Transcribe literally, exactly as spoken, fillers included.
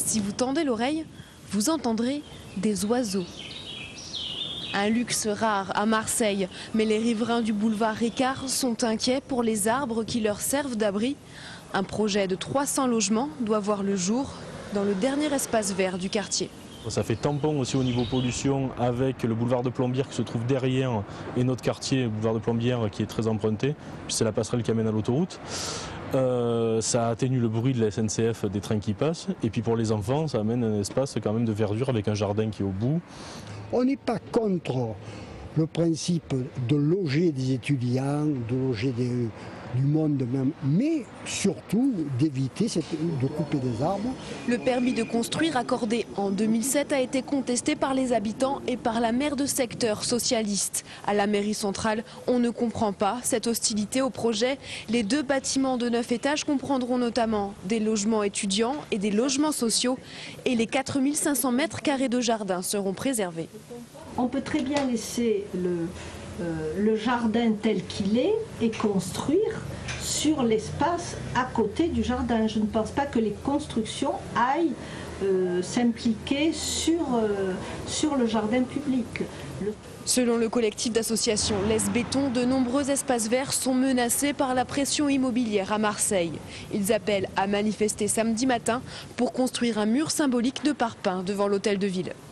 Si vous tendez l'oreille, vous entendrez des oiseaux. Un luxe rare à Marseille, mais les riverains du boulevard Ricard sont inquiets pour les arbres qui leur servent d'abri. Un projet de trois cents logements doit voir le jour dans le dernier espace vert du quartier. Ça fait tampon aussi au niveau pollution avec le boulevard de Plombières qui se trouve derrière et notre quartier, le boulevard de Plombières, qui est très emprunté, puis c'est la passerelle qui amène à l'autoroute. Euh, ça atténue le bruit de la S N C F des trains qui passent, et puis pour les enfants ça amène un espace quand même de verdure avec un jardin qui est au bout. On n'est pas contre le principe de loger des étudiants, de loger des, du monde même, mais surtout d'éviter de couper des arbres. Le permis de construire accordé en deux mille sept a été contesté par les habitants et par la maire de secteur socialiste. À la mairie centrale, on ne comprend pas cette hostilité au projet. Les deux bâtiments de neuf étages comprendront notamment des logements étudiants et des logements sociaux. Et les quatre mille cinq cents mètres carrés de jardin seront préservés. On peut très bien laisser le, euh, le jardin tel qu'il est et construire sur l'espace à côté du jardin. Je ne pense pas que les constructions aillent euh, s'impliquer sur, euh, sur le jardin public. Le... Selon le collectif d'associations Laisse Béton, de nombreux espaces verts sont menacés par la pression immobilière à Marseille. Ils appellent à manifester samedi matin pour construire un mur symbolique de parpaing devant l'hôtel de ville.